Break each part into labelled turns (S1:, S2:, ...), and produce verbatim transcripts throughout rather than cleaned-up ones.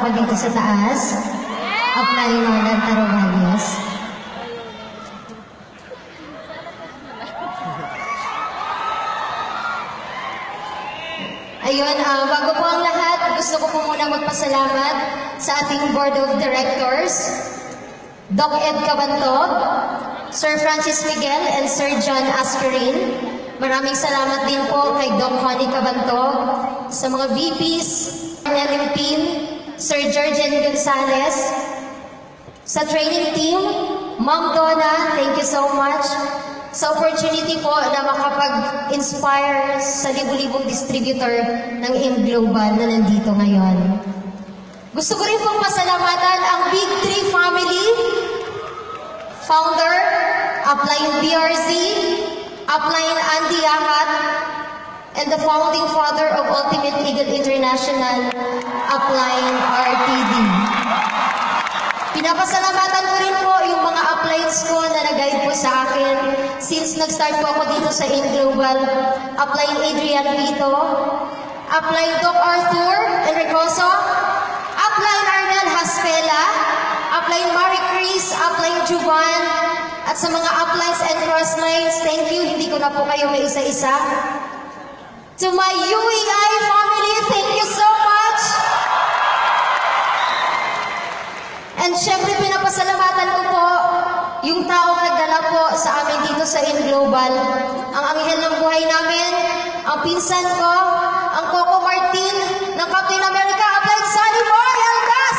S1: ako dito sa taas. Apply Nolan Tarobalios. Ayun, uh, bago po ang lahat, gusto ko po muna magpasalamat sa ating Board of Directors, Doc Ed Cabantog, Sir Francis Miguel, and Sir John Asperin. Maraming salamat din po kay Doc Connie Cabantog, sa mga V Ps, Limpin, Sir Georgian Gonzalez, sa training team, Ma'am Donna, thank you so much. Sa opportunity po na makapag-inspire sa libu-libong distributor ng M Global na nandito ngayon. Gusto ko rin pong pasalamatan ang Big Three Family, Founder, Upline B R Z, Upline Andy Yahat, and the founding father of Ultimate Eagle International, Upline R T D. Pinapasalamatan ko rin po yung mga uplines ko na nag-guide po sa akin since nag-start po ako dito sa M Global. Upline Adrian Vito, Upline Doc Arthur Enricoso, Upline Arnel Haspela, Upline Marie Chris, Upline Juvan, at sa mga uplines and crosslines, thank you, hindi ko na po kayo may isa-isa. To my U E I family, thank you so much! And syempre, pinapasalamatan ko po yung taong nagdala po sa amin dito sa M Global. Ang anghel ng buhay namin, ang pinsan ko, ang Coco Martin ng Captain America, Upline Sunny Boy Algas!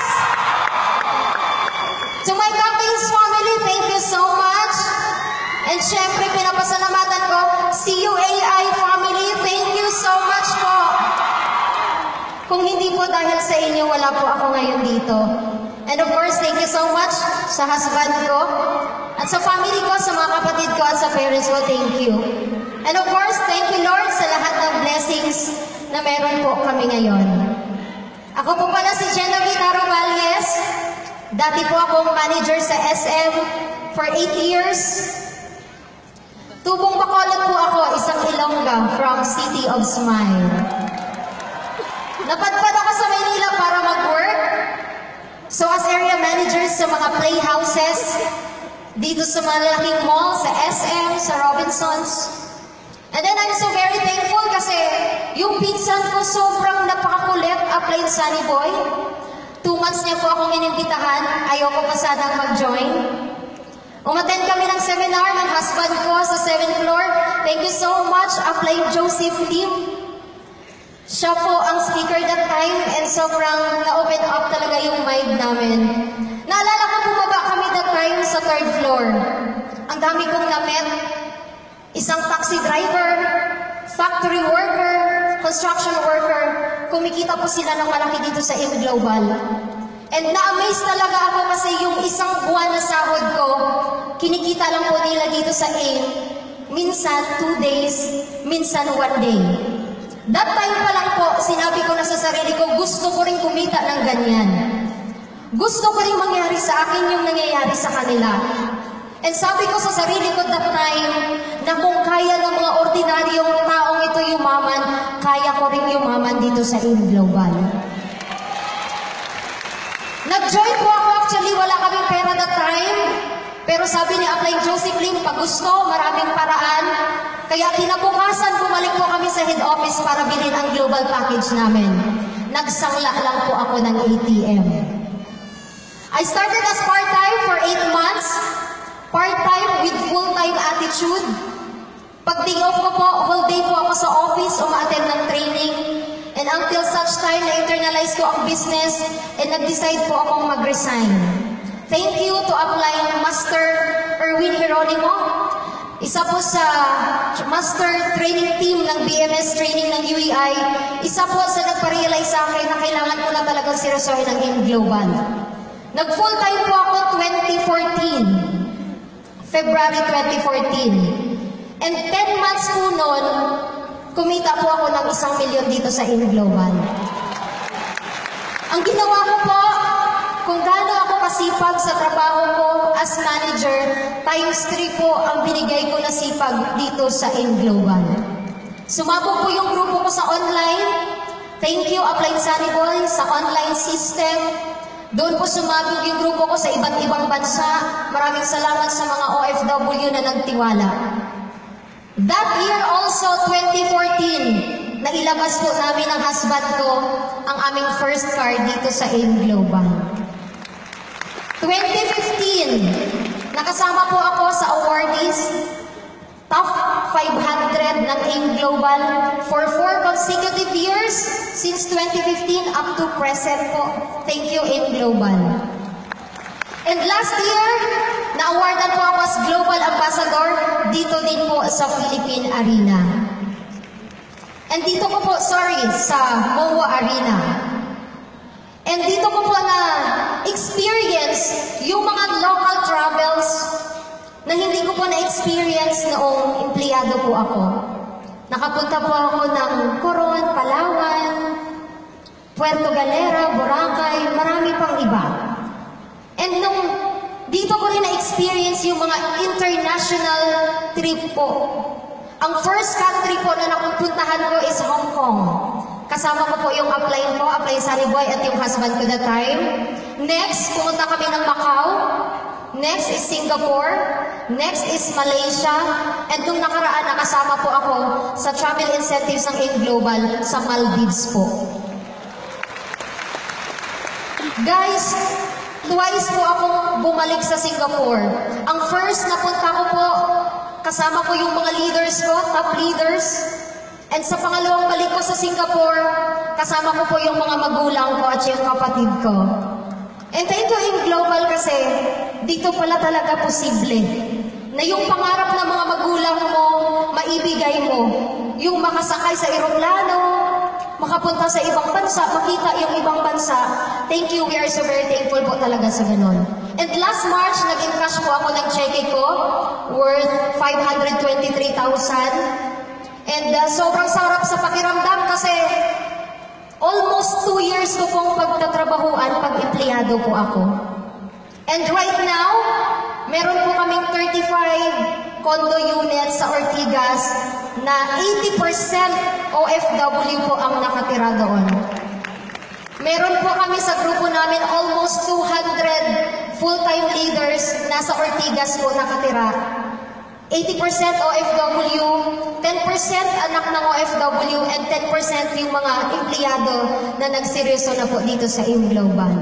S1: To my Captain's family, thank you so much. And syempre, pinapasalamatan ko si U A I family, thank you so much po. Kung hindi po dahil sa inyo, wala po ako ngayon dito. And of course, thank you so much sa husband ko, at sa family ko, sa mga kapatid ko, at sa parents ko, thank you. And of course, thank you Lord sa lahat ng blessings na meron po kami ngayon. Ako po pala si Genevieve Tarobalios. Dati po akong manager sa S M for eight years. Tubong Bacolod po ako, isang Ilongga from City of Smile. Napadpad ako sa Maynila para mag-work. So as area manager sa mga playhouses, dito sa malaking mall, sa S M, sa Robinsons. And then I'm so very thankful kasi yung pinsan ko sobrang napakakulit, Upline Sunny Boy. Two months niya po akong inimbitahan, ayoko pa sanang mag-join. Umattend kami ng seminar ng husband ko sa seventh floor. Thank you so much, Upline Joseph Lim. Siya po ang speaker that time and sobrang na-open up talaga yung mind namin. Naalala ko, bumaba kami that time sa third floor. Ang dami kong na-met. Isang taxi driver, factory worker, construction worker. Kumikita po sila ng malaki dito sa M Global. And na-amaze talaga ako kasi yung isang buwan na sahod ko, kinikita lang po nila dito sa A. Minsan two days, minsan one day. That time pa lang po, sinabi ko na sa sarili ko, gusto ko rin kumita ng ganyan. Gusto ko rin mangyari sa akin yung nangyayari sa kanila. And sabi ko sa sarili ko that time, na kung kaya ng mga ordinaryong taong ito yumaman, kaya ko rin yumaman dito sa M Global. Nag-join po ako, actually wala kaming pera that time. Pero sabi ni Upline Joseph Lim, pag gusto, maraming paraan. Kaya kinabukasan, bumalik po kami sa head office para bilhin ang global package namin. Nagsangla lang po ako ng A T M. I started as part-time for eight months. Part-time with full-time attitude. Pag day off ko po, whole day po ako sa office o ma-attend ng training. And until such time na internalize ko ang business and nag-decide po akong mag-resign. Thank you to Upline Master Erwin Geronimo. Isa po sa master training team ng B M S training ng U E I. Isa po sa nagpa-realize sa akin na kailangan ko na talagang seryosohin ng M Global. Nag-full time po ako twenty fourteen. February twenty fourteen. And ten months po noon, kumita po ako ng isang milyon dito sa M Global. Ang ginawa ko po, kung gaano ako kasipag sa trabaho ko as manager, times three po ang binigay ko na sipag dito sa M Global. Sumabog po yung grupo ko sa online. Thank you, Applied Sunny Boy, sa online system. Doon po sumabog yung grupo ko sa iba't ibang bansa. Maraming salamat sa mga O F W na nagtiwala. That year also, twenty fourteen, nailabas po namin ng husband ko ang aming first car dito sa AIM Global. twenty fifteen, nakasama po ako sa awardees, top five hundred ng AIM Global for four consecutive years since twenty fifteen up to present po. Thank you, AIM Global. And last year, na-awardan po ako as Global Ambassador dito din po sa Philippine Arena. And dito ko po, sorry, sa M O A Arena. And dito ko po na experience yung mga local travels na hindi ko po na-experience noong empleyado po ako. Nakapunta po ako ng Coron, Palawan, Puerto Galera, Boracay, marami pang iba. And nung dito ko rin na-experience yung mga international trip po. Ang first country po na napuntahan ko is Hong Kong. Kasama ko po yung upline ko, Applied Sunny Boy at yung husband ko that time. Next, pumunta kami ng Macau. Next is Singapore. Next is Malaysia. And nung nakaraan, nakasama po ako sa travel incentives ng AIM Global sa Maldives po. Guys, twice po akong bumalik sa Singapore. Ang first, napunta ko po, kasama ko yung mga leaders ko, top leaders. And sa pangalawang balik ko sa Singapore, kasama ko po yung mga magulang ko at yung kapatid ko. And thank you AIM Global kasi dito pala talaga posible na yung pangarap ng mga magulang mo, maibigay mo. Yung makasakay sa eroplano, makapunta sa ibang bansa, makita yung ibang bansa. Thank you, we are so very thankful po talaga sa ganon. And last March, naging cash po ako ng cheque ko worth five hundred twenty-three thousand. And uh, sobrang sarap sa pakiramdam kasi almost two years ko pong pagtatrabahuan pag empleyado po ako. And right now, meron po kaming thirty-five condo units sa Ortigas na eighty percent O F W po ang nakatira doon. Meron po kami sa grupo namin almost two hundred full-time leaders na sa Ortigas po nakatira. eighty percent O F W, ten percent anak ng O F W, and ten percent yung mga empleyado na nagseryoso na po dito sa AIM Global.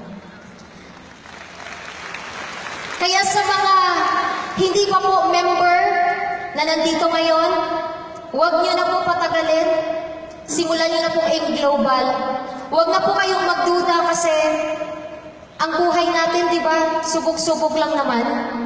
S1: Kaya sa mga hindi pa po member na nandito ngayon, huwag nyo na po patagalin. Simulan nyo na po AIM Global. Huwag na po kayong magduda kasi ang buhay natin, di ba, subok-subok lang naman.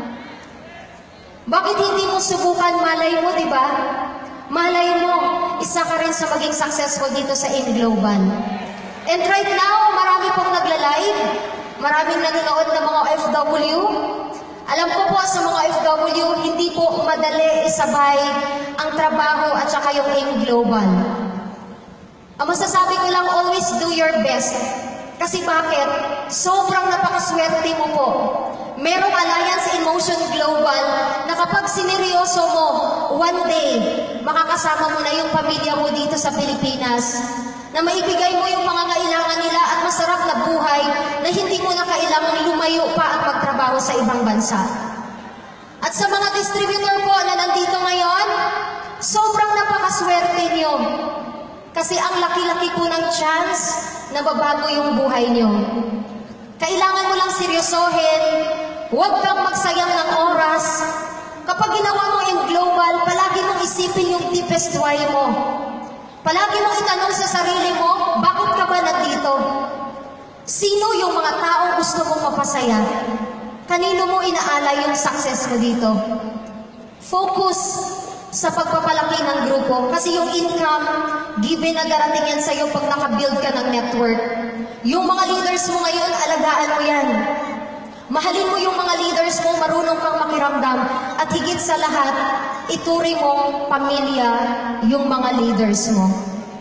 S1: Bakit hindi mo subukan? Malay mo, di ba? Malay mo, isa ka rin sa maging successful dito sa AIM Global. And right now, marami pong nagla-live. Maraming nanonood ng mga O F W. Alam ko po sa mga O F W, hindi po madali isabay ang trabaho at saka yung AIM Global. Ang masasabi ko lang, always do your best. Kasi bakit? Sobrang napakaswerte mo po. Merong Alliance in Motion Global na kapag sineryoso mo, one day, makakasama mo na yung pamilya mo dito sa Pilipinas, na maibigay mo yung mga kailangan nila at masarap na buhay na hindi mo na kailangan lumayo pa at magtrabaho sa ibang bansa. At sa mga distributor po na nandito ngayon, sobrang napakaswerte nyo. Kasi ang laki-laki po ng chance na babago yung buhay nyo. Kailangan mo lang seryosohin, huwag kang magsayang ng oras. Kapag ginawa mo AIM Global, palagi mong isipin yung deepest why mo. Palagi mong itanong sa sarili mo, bakit ka ba nandito? Sino yung mga taong gusto mong mapasaya? Kanino mo inaalay yung success mo dito? Focus sa pagpapalaki ng grupo. Kasi yung income, given na darating yan sa'yo pag nakabuild ka ng network. Yung mga leaders mo ngayon, alagaan mo yan. Mahalin mo yung mga leaders mo, marunong kang makiramdam. At higit sa lahat, ituri mo pamilya yung mga leaders mo.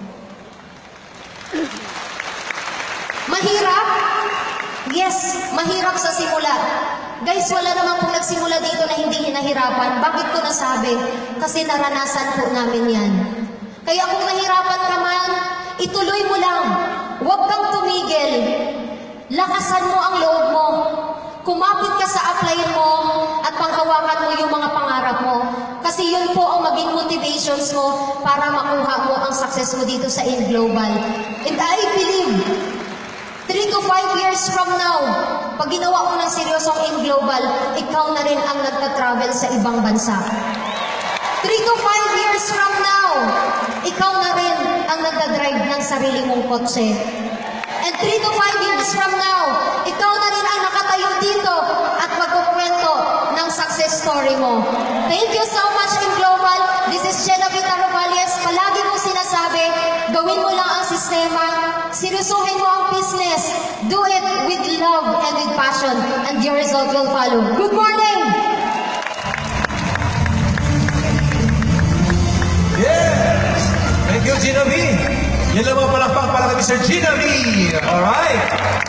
S1: Mahirap? Yes, mahirap sa simula. Guys, wala naman pong nagsimula dito na hindi hinahirapan. Bakit ko nasabi? Kasi naranasan po namin yan. Kaya kung nahirapan ka man, ituloy mo lang. Huwag kang tumigil. Lakasan mo ang loob mo. Kumapit ka sa applyin mo at panghawakan mo yung mga pangarap mo. Kasi yun po ang maging motivations mo para makuha mo ang success mo dito sa In Global. And I believe, three to five years from now, pag ginawa mo ng seryosong In Global, ikaw na rin ang nagta-travel sa ibang bansa. Three to five years from now, ikaw na rin ang nagda-drive ng sarili mong kotse. And three to five years from now, ikaw na rin ang nakatayo dito at magkukwento ng success story mo. Thank you so much, In Global. This is Genevieve Arrobales. Palagi kong sinasabi, gawin mo lang ang sistema, seryosohin mo ang business, do it with love and with passion, and your result will follow. Good morning!
S2: Yes! Thank you, Gina V. Yan lang mga palakpak para kay Mister Gina V. Alright!